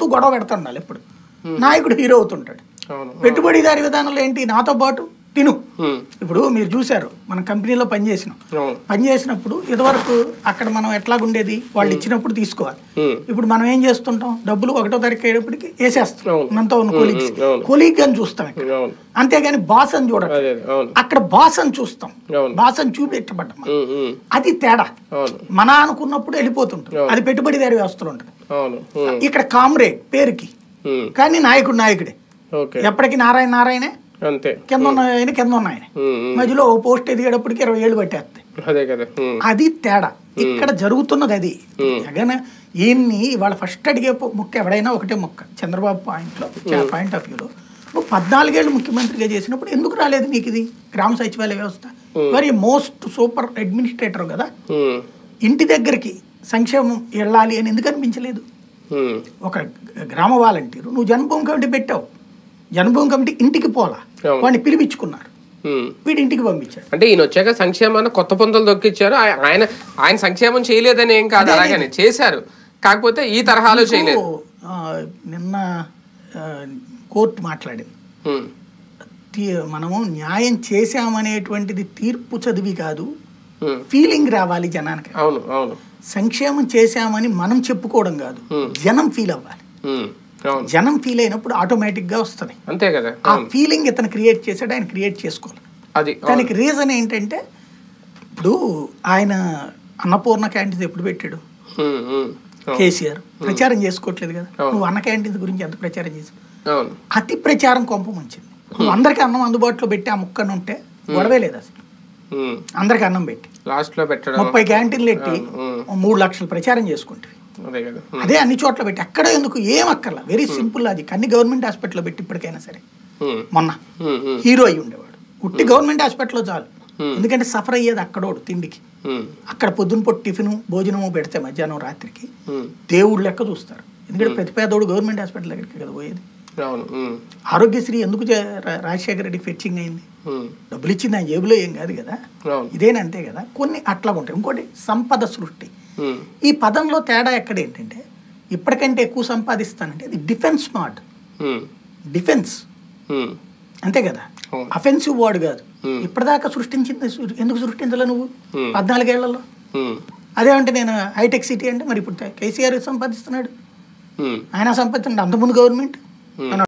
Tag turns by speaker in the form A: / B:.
A: చుట్టూ గొడవ పెడుతుండాలి ఎప్పుడు. నాయకుడు హీరో అవుతుంటాడు. పెట్టుబడిదారి విధానంలో ఏంటి, నాతో పాటు తిను. ఇప్పుడు మీరు చూసారు, మన కంపెనీలో పనిచేసినప్పుడు ఇదివరకు అక్కడ మనం ఎట్లాగుండేది, వాళ్ళు ఇచ్చినప్పుడు తీసుకోవాలి. ఇప్పుడు మనం ఏం చేస్తుంటాం, డబ్బులు 1వ తారీఖు అయ్యేటప్పటికి వేసేస్తాం మనతో ఉన్న కొలీగ్ అని చూస్తాం ఇక్కడ, అంతేగాని బాస్ అని చూడటం. అక్కడ బాస్ అని చూస్తాం, బాస్ అని చూపెట్టబడ్డం. అది తేడా. మన అనుకున్నప్పుడు వెళ్ళిపోతుంటాం, అది పెట్టుబడిదారి వ్యవస్థలు ఉంటుంది. ఇక్కడ కామ్రేడ్ పేరుకి, కానీ నాయకుడే. ఎప్పటికీ నారాయణే, కింద ఉన్నాయని కింద ఉన్నాయని, మధ్యలో ఓ పోస్ట్ ఎదిగేటప్పటికి 20 ఏళ్ళు పట్టేస్తాయి. అది తేడా ఇక్కడ జరుగుతున్నది. అది జగన్ ఈయన్ని ఇవాళ ఫస్ట్ అడిగే ముక్క ఎవడైనా ఒకటే ముక్క, చంద్రబాబు పాయింట్ ఆఫ్ వ్యూలో 14 ఏళ్ళు ముఖ్యమంత్రిగా చేసినప్పుడు ఎందుకు రాలేదు నీకు ఇది గ్రామ సచివాలయ వ్యవస్థ? వెరీ మోస్ట్ సూపర్ అడ్మినిస్ట్రేటర్ కదా, ఇంటి దగ్గరికి సంక్షేమం వెళ్ళాలి అని ఎందుకు అనిపించలేదు? ఒక గ్రామ వాలంటీరు, నువ్వు జన్మభూమి కమిటీ పెట్టావు, జన్మభూమి కమిటీ ఇంటికి పోలా, వాడిని పిలిపించుకున్నారు, వీడి ఇంటికి పంపించారు.
B: అంటే ఈయన వచ్చాక సంక్షేమాన్ని కొత్త పొందలు దొక్కిచ్చారు. ఆయన సంక్షేమం చేయలేదని ఏం కాదు, అలాగని చేశారు, కాకపోతే ఈ తరహాలో చేయలేదు.
A: నిన్న కోర్టు మాట్లాడింది, మనము న్యాయం చేశామనేటువంటిది తీర్పు చదివి కాదు, ఫీలింగ్ రావాలి జనానికి.
B: అవును అవును,
A: సంక్షేమం చేశామని మనం చెప్పుకోవడం కాదు, జనం ఫీల్ అవ్వాలి. జనం ఫీల్ అయినప్పుడు ఆటోమేటిక్ గా వస్తుంది.
B: అంతే కదా,
A: ఆ ఫీలింగ్ ఇతను క్రియేట్ చేశాడు, ఆయన క్రియేట్ చేసుకోవాలి. దానికి రీజన్ ఏంటంటే, ఇప్పుడు ఆయన అన్నపూర్ణ క్యాంటీన్స్ ఎప్పుడు పెట్టాడు? కేసీఆర్ ప్రచారం చేసుకోవట్లేదు కదా. నువ్వు అన్న క్యాంటీన్స్ గురించి ఎంత ప్రచారం చేసావు? అతి ప్రచారం కొంప ముంచింది. నువ్వు అందరికి అన్నం అందుబాటులో పెట్టి ఆ ముక్కను ఉంటే గొడవే లేదు అసలు. అందరికి అన్నం పెట్టి
B: లాస్ట్ లో పెట్టడం,
A: 30 క్యాంటీన్లు పెట్టి 3 లక్షలు ప్రచారం చేసుకుంటే, అదే అన్ని చోట్ల పెట్టి, అక్కడ ఎందుకు ఏం అక్కర్లా, వెరీ సింపుల్. అది అన్ని గవర్నమెంట్ హాస్పిటల్లో పెట్టి ఇప్పటికైనా సరే, మొన్న హీరో అయ్యి ఉండేవాడు, ఉట్టి గవర్నమెంట్ హాస్పిటల్లో చాలు. ఎందుకంటే సఫర్ అయ్యేది అక్కడోడు తిండికి. అక్కడ పొద్దున పొట్టు టిఫిన్ భోజనము పెడితే మధ్యాహ్నం రాత్రికి దేవుడు లెక్క చూస్తారు. ఎందుకంటే ప్రతి పేదోడు గవర్నమెంట్ హాస్పిటల్ దగ్గరికి కదా పోయేది. ఆరోగ్యశ్రీ ఎందుకు రాజశేఖర రెడ్డికి ఫెచ్చింగ్ అయింది? డబ్బులు ఇచ్చింది ఆయన జేబులో ఏం కాదు కదా, ఇదేనంతే కదా. కొన్ని అట్లా ఉంటాయి. ఇంకోటి సంపద సృష్టి, ఈ పదంలో తేడా ఎక్కడ ఏంటంటే, ఇప్పటికంటే ఎక్కువ సంపాదిస్తానంటే అది డిఫెన్స్ మాట, డిఫెన్స్ అంతే కదా, అఫెన్సివ్ వర్డ్ కాదు. ఇప్పటిదాకా సృష్టించింది ఎందుకు సృష్టించలే నువ్వు 14 ఏళ్లలో? అదేమంటే నేను హైటెక్ సిటీ అంటే, మరి ఇప్పుడు కేసీఆర్ సంపాదిస్తున్నాడు, ఆయన సంపాదిస్తున్నాడు, అంతకుముందు గవర్నమెంట్